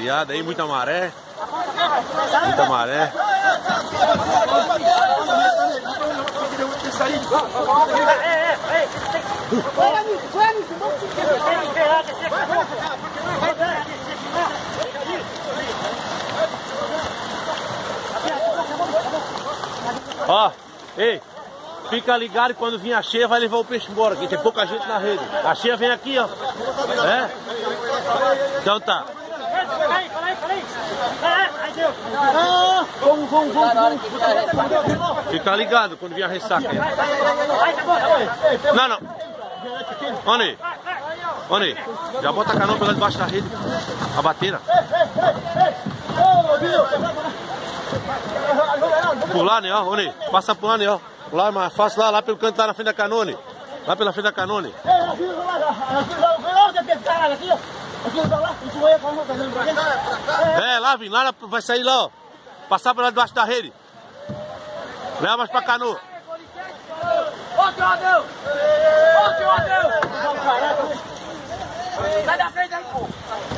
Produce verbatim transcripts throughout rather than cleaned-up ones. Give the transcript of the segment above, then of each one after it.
clareada aí, muita maré. Muita maré. Ó, ei, fica ligado, quando vir a cheia vai levar o peixe embora, aqui tem pouca gente na rede. A cheia vem aqui, ó. É? Então tá. Fica ligado quando vir a ressaca. Não, não. Oni, Oni, já bota a canoa pela debaixo da rede. A bateira. Pular, né, ó, Oni. Passa por lá, né, ó. Lá é mais fácil, lá, lá pelo canto, lá na frente da canone. Lá pela frente da canone. É, lá, vem, lá vai sair lá, ó. Passar por lá debaixo da rede. Leva mais pra canoa. Outro anel! Outro anel! Sai da frente aí, pô!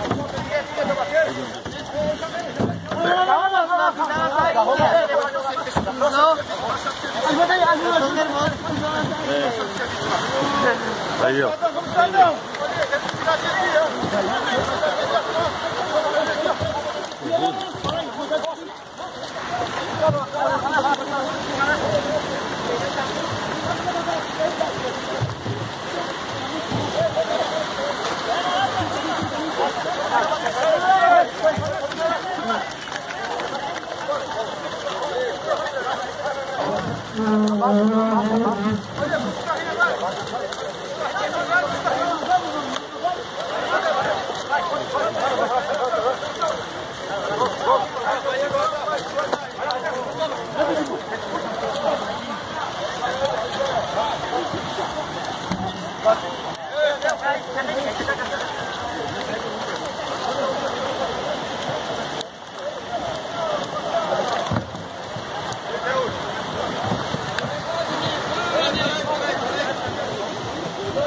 Aí, ó. Vai,